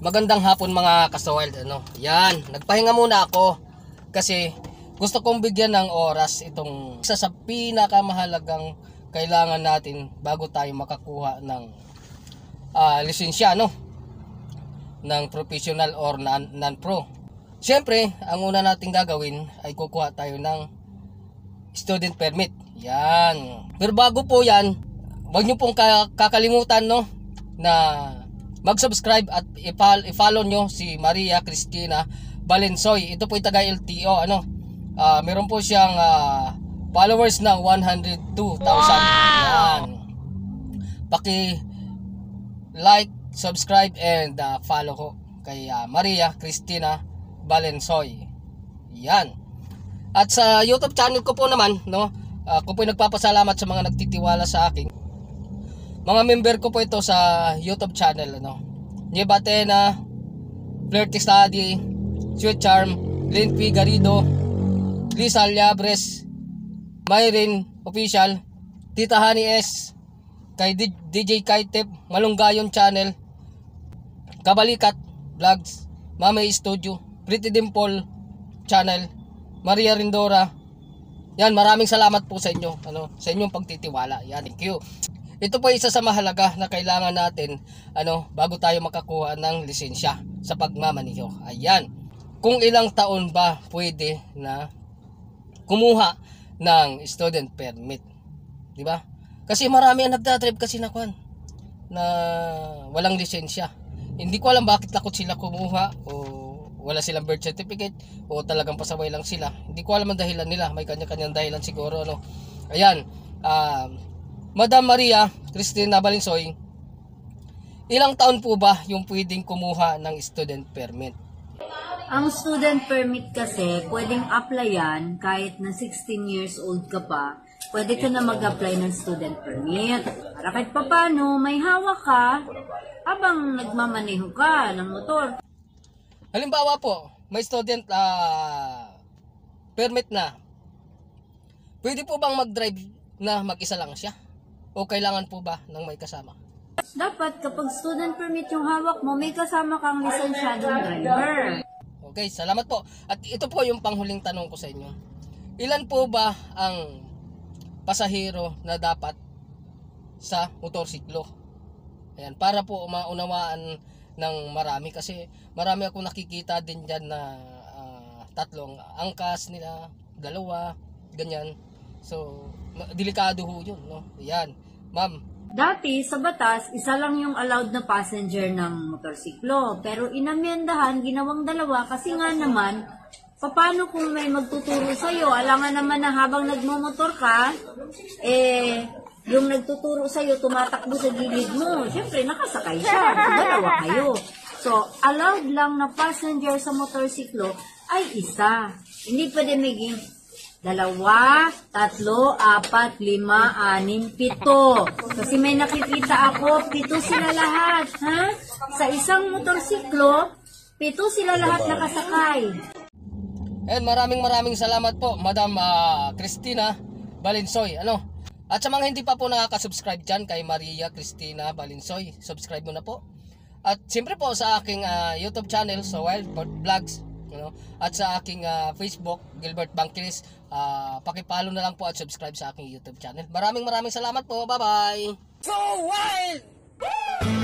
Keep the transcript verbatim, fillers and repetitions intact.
Magandang hapon mga ka-Wild, ano. Yan, nagpahinga muna ako kasi gusto kong bigyan ng oras itong isa sa pinakamahalagang kailangan natin bago tayo makakuha ng uh, lisensya, no? Ng professional or non-pro. Siyempre, ang una nating gagawin ay kukuha tayo ng student permit. Yan. Pero bago po yan, huwag nyo pong kakalimutan, no, na mag-subscribe at i-follow nyo si Maria Cristina Balensoy. Ito po yung taga L T O, ano. Uh, meron po siyang uh, followers ng one hundred two thousand. Yan. Paki like, subscribe and uh, follow ko kay uh, Maria Cristina Balensoy. Yan. At sa YouTube channel ko po naman, no, uh, ako po nagpapasalamat sa mga nagtitiwala sa akin. Mga member ko po ito sa YouTube channel, ano. Nieva Atena, Flirty Study, Sweet Charm, Lynn P. Garrido, Lisa Liabres, Myrin Official, Tita Honey S, kay D J Kaitep, Malunggayon Channel, Kabalikat Vlogs, Mame Studio, Pretty Dimple Channel, Maria Rindora. Yan, maraming salamat po sa inyo, ano, sa inyong pagtitiwala. Yan, thank you. Ito po isa sa mahalaga na kailangan natin, ano, bago tayo makakuha ng lisensya sa pagmamaniho. Ayan. Kung ilang taon ba pwede na kumuha ng student permit, 'di ba? Kasi marami ang nagda-drive kasi na kwan na walang lisensya. Hindi ko alam bakit takot sila kumuha o wala silang birth certificate o talagang pasaway lang sila. Hindi ko alam ang dahilan nila. May kanya-kanyang dahilan siguro, ano. Ayan. Ah, uh, Madam Maria Cristina Balensoy, ilang taon po ba yung pwedeng kumuha ng student permit? Ang student permit kasi, pwedeng applyan kahit na sixteen years old ka pa, pwede ka na mag-apply ng student permit. Para kahit papano, may hawak ka habang nagmamaneho ka ng motor. Halimbawa po, may student uh, permit na. Pwede po bang mag-drive na mag-isa lang siya? O kailangan po ba ng may kasama? Dapat kapag student permit yung hawak mo, may kasama kang lisensyadong driver. Okay, salamat po. At ito po yung panghuling tanong ko sa inyo. Ilan po ba ang pasahero na dapat sa motorsiklo? Ayan, para po maunawaan ng marami. Kasi marami akong nakikita din dyan na uh, tatlong angkas nila, dalawa, ganyan. So, delikado ho yun, no? Ayan. Ma'am. Dati, sa batas, isa lang yung allowed na passenger ng motorsiklo. Pero inamyendahan, ginawang dalawa kasi nga naman, paano kung may magtuturo sa'yo? Alangan naman na habang nagmumotor ka, eh, yung nagtuturo sa'yo, tumatakbo sa gilid mo. Siyempre, nakasakay siya. Dalawa kayo. So, allowed lang na passenger sa motorsiklo ay isa. Hindi pwede maging dalawa, tatlo, apat, lima, anim, pito. Kasi may nakikita ako, pito sila lahat. Ha? Sa isang motorsiklo, pito sila lahat nakasakay. And maraming maraming salamat po, Madam uh, Cristina Balensoy. Ano? At sa mga hindi pa po nakaka-subscribe dyan kay Maria Cristina Balensoy, subscribe mo na po. At siyempre po sa aking uh, YouTube channel, so Wild Vlogs, you know, at sa aking uh, Facebook, Gilbert Bangkilis, uh, pakipalo na lang po at subscribe sa aking YouTube channel. Maraming maraming salamat po. Bye-bye! So wild!